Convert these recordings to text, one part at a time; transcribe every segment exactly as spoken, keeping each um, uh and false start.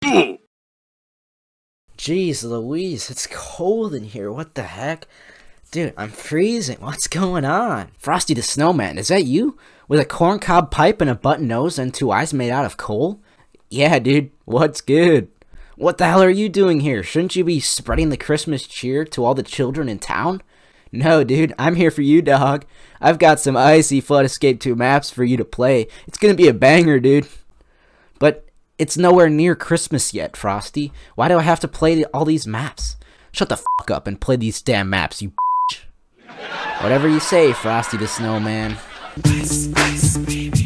Jeez Louise, it's cold in here. What the heck? Dude, I'm freezing. What's going on? Frosty the Snowman, is that you? With a corncob pipe and a button nose and two eyes made out of coal? Yeah, dude. What's good? What the hell are you doing here? Shouldn't you be spreading the Christmas cheer to all the children in town? No, dude. I'm here for you, dog. I've got some icy Flood Escape two maps for you to play. It's gonna be a banger, dude. But it's nowhere near Christmas yet, Frosty. Why do I have to play all these maps? Shut the fuck up and play these damn maps, you bitch. Whatever you say, Frosty the Snowman. Ice, ice, baby.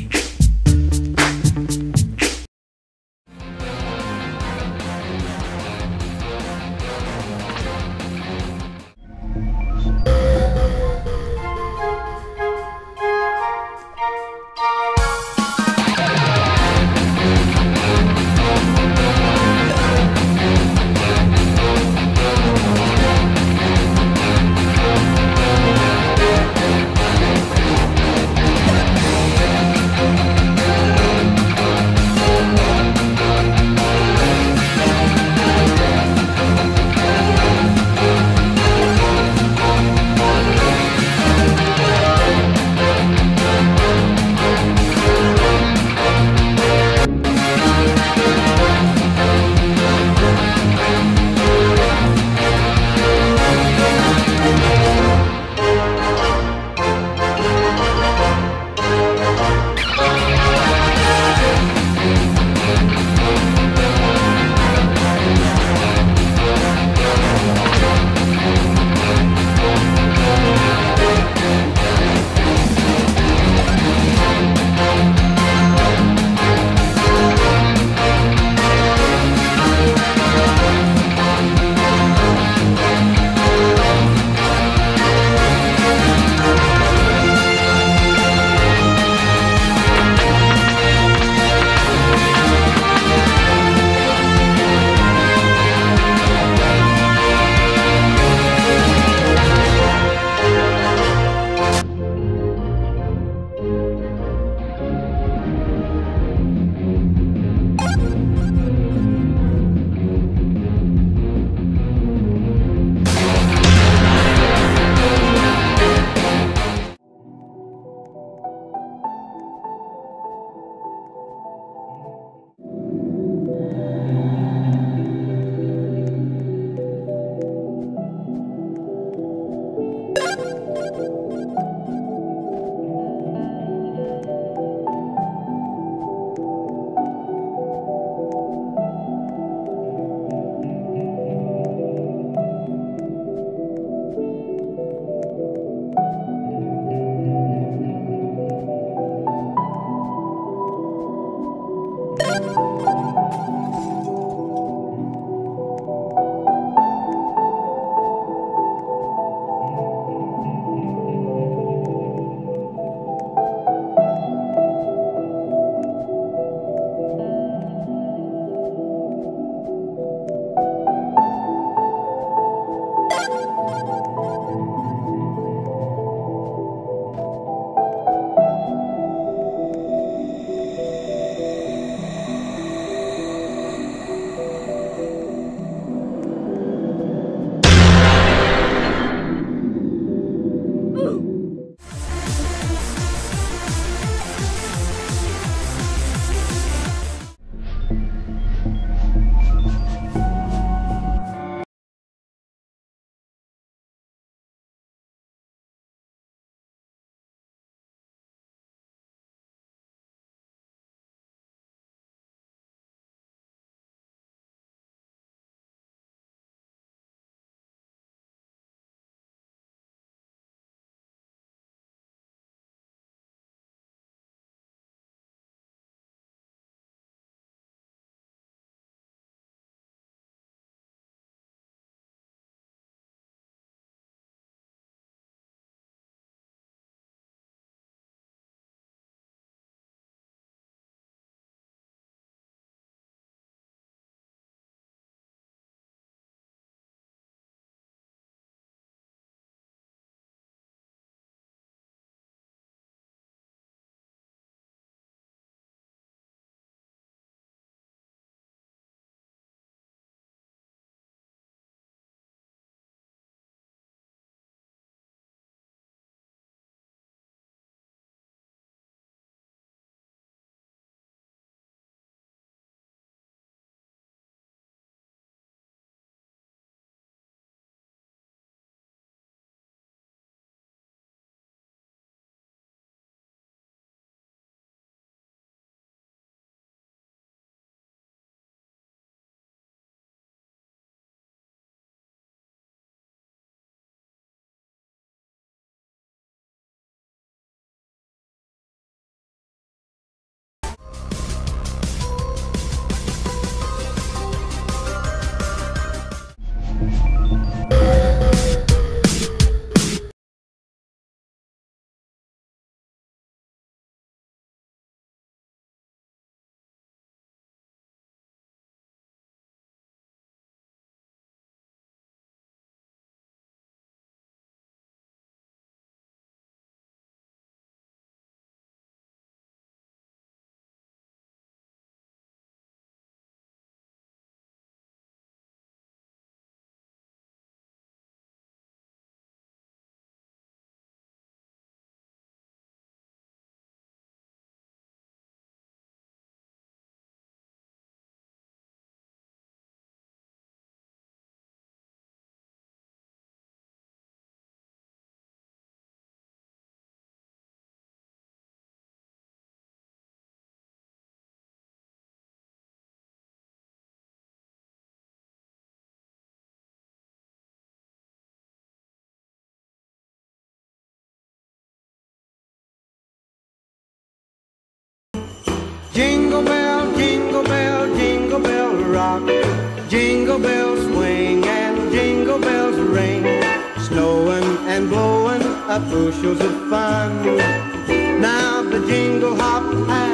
Jingle bell, jingle bell, jingle bell rock. Jingle bells swing and jingle bells ring. Snowing and blowing up bushels of fun. Now the jingle hop